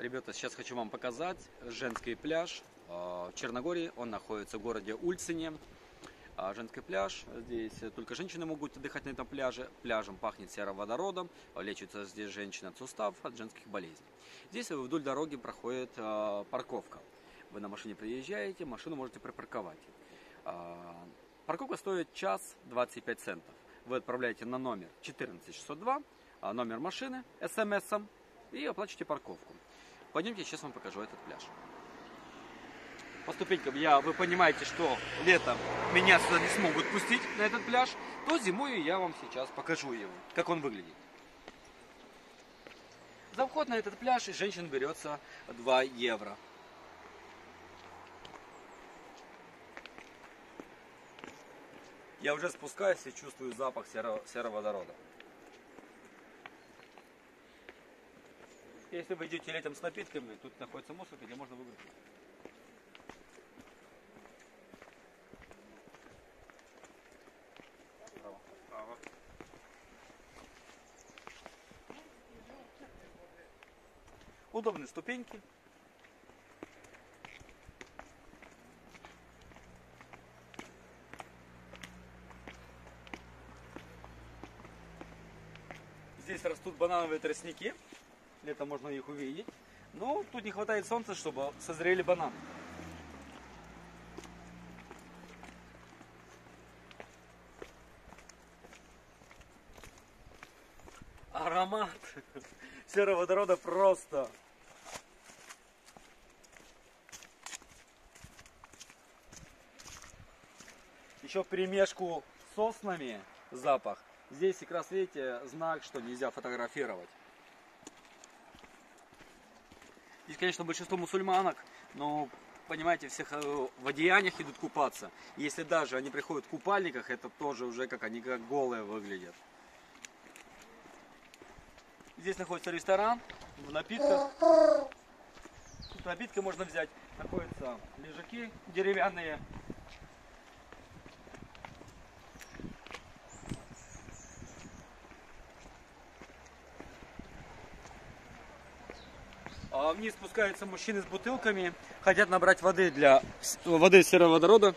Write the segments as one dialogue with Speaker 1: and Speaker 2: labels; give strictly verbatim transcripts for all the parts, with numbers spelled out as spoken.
Speaker 1: Ребята, сейчас хочу вам показать женский пляж в Черногории. Он находится в городе Ульцине. Женский пляж. Здесь только женщины могут отдыхать на этом пляже. Пляжем пахнет сероводородом. Лечится здесь женщины от суставов, от женских болезней. Здесь вдоль дороги проходит парковка. Вы на машине приезжаете, машину можете припарковать. Парковка стоит час двадцать пять центов. Вы отправляете на номер четырнадцать шестьсот два, номер машины, смс-ом и оплачиваете парковку. Пойдемте, сейчас вам покажу этот пляж. По ступенькам я, вы понимаете, что летом меня сюда не смогут пустить на этот пляж, то зимой я вам сейчас покажу его, как он выглядит. За вход на этот пляж из женщин берется два евро. Я уже спускаюсь и чувствую запах серо сероводорода. Если вы идете летом с напитками, тут находится мусорка, где можно выбросить. Право. Право. Удобные ступеньки. Здесь растут банановые тростники. Летом можно их увидеть. Но тут не хватает солнца, чтобы созрели бананы. Аромат сероводорода просто. Еще в перемешку с соснами запах. Здесь как раз видите знак, что нельзя фотографировать. Здесь, конечно, большинство мусульманок, но, понимаете, всех в одеяниях идут купаться. Если даже они приходят в купальниках, это тоже уже как они как голые выглядят. Здесь находится ресторан в напитках. Тут напитки можно взять. Находятся лежаки деревянные. А вниз спускаются мужчины с бутылками, хотят набрать воды для воды сероводорода.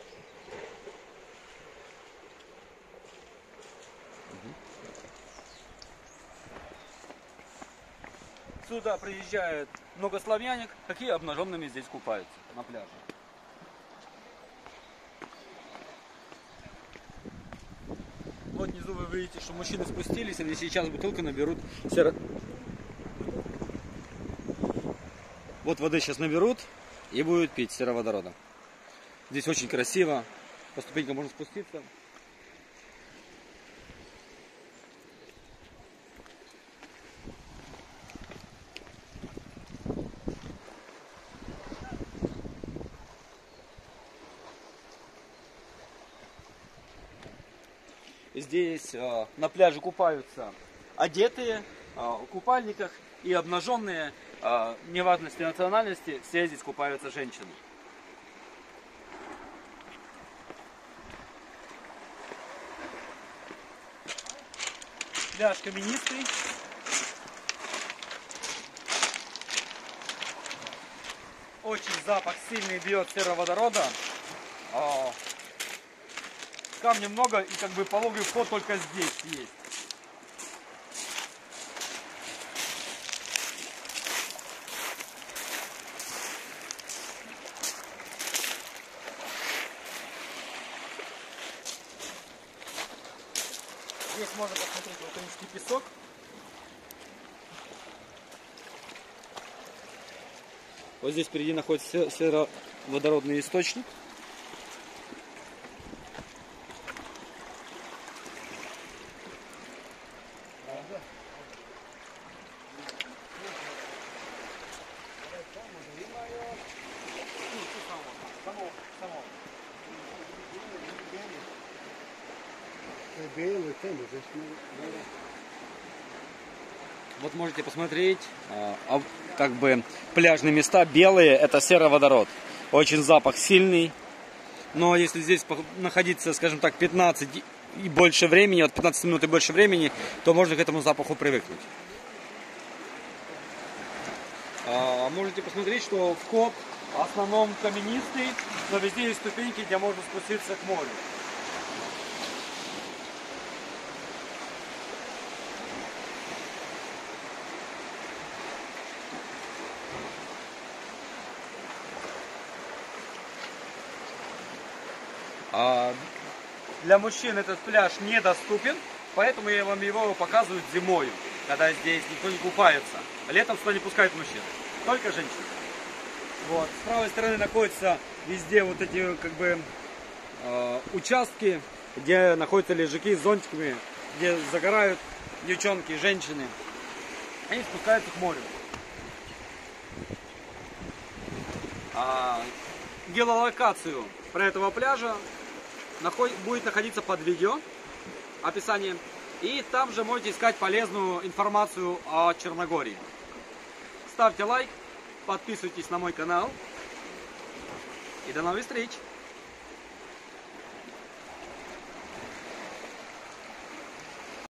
Speaker 1: Сюда приезжает много славянок, какие обнаженными здесь купаются на пляже. Вот внизу вы видите, что мужчины спустились, они сейчас бутылку наберут серо... Вот воды сейчас наберут и будут пить сероводорода. Здесь очень красиво. По ступенькам можно спуститься. Здесь э, на пляже купаются одетые э, в купальниках и обнаженные. Неважности национальности, все здесь купаются женщины. Пляж каменистый. Очень запах сильный бьет сероводорода. Камня много и как бы пологий вход только здесь есть. Здесь можно посмотреть вулканический песок. Вот здесь впереди находится сероводородный источник. Вот можете посмотреть, как бы пляжные места белые, это сероводород. Очень запах сильный. Но если здесь находиться, скажем так, пятнадцать и больше времени, от пятнадцати минут и больше времени, то можно к этому запаху привыкнуть. А, можете посмотреть, что вход в основном каменистый, но везде есть ступеньки, где можно спуститься к морю. А для мужчин этот пляж недоступен, поэтому я вам его показываю зимой, когда здесь никто не купается. Летом сюда не пускают мужчин, только женщин. Вот. С правой стороны находятся везде вот эти как бы э, участки, где находятся лежаки с зонтиками, где загорают девчонки, женщины. Они спускаются к морю. А, геолокацию про этого пляжа будет находиться под видео, описание. И там же можете искать полезную информацию о Черногории. Ставьте лайк, подписывайтесь на мой канал. И до новых встреч!